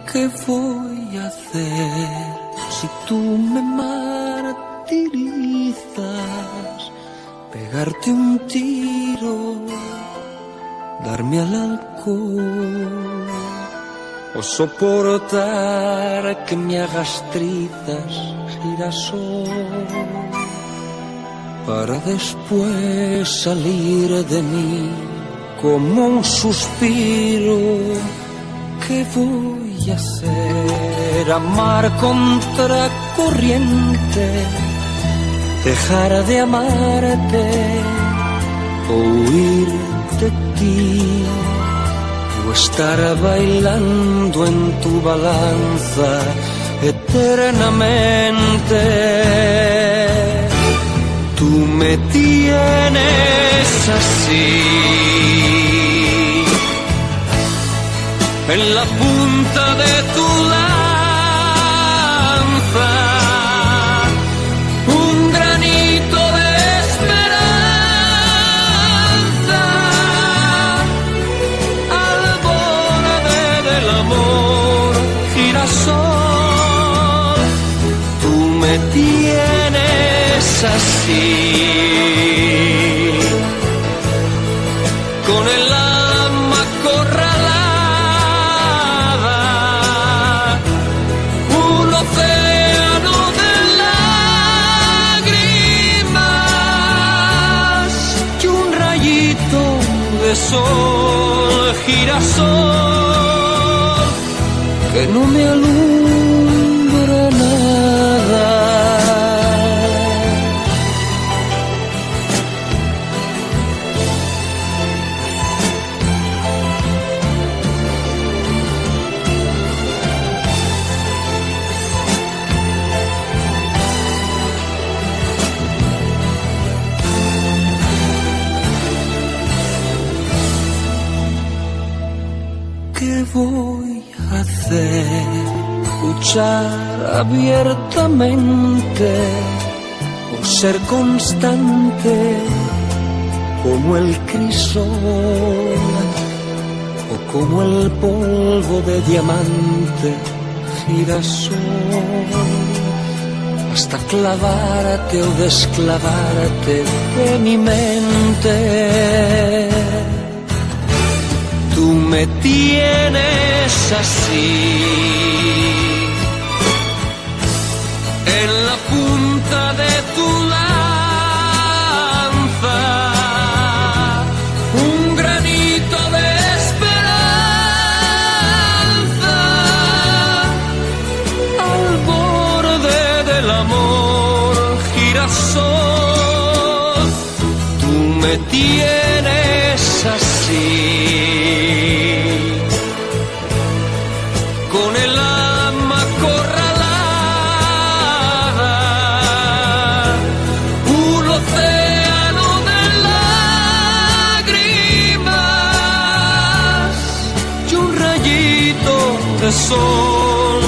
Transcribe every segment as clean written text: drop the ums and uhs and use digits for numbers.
¿Qué voy a hacer si tú me martirizas? Pegarte un tiro, darme al alcohol, o soportar que me hagas trizas, girasol, para después salir de mí como un suspiro. ¿Qué voy a hacer? Amar contracorriente, dejar de amarte o huir de ti, o estar bailando en tu balanza eternamente. Tú me tienes así, en la punta de tu lanza, un granito de esperanza, al borde del amor, girasol. Tú me tienes así, con el alma acorralada, un océano de lágrimas y un rayito de sol, girasol, que no me alumbra nada. ¿Qué voy a hacer? Luchar abiertamente o ser constante como el crisol o como el polvo de diamante, girasol, hasta clavarte o desclavarte de mi mente. Tú me tienes así, en la punta de tu lanza, un granito de esperanza, al borde del amor, girasol. Tú me tienes así, con el alma acorralada, un océano de lágrimas y un rayito de sol,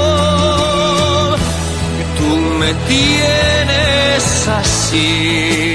girasol, que tú me tienes así.